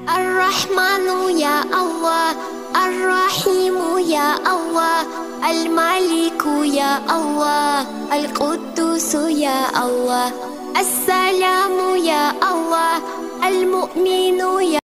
الرحمن يا الله، الرحيم يا الله، الملك يا الله، القدوس يا الله، السلام يا الله، المؤمن يا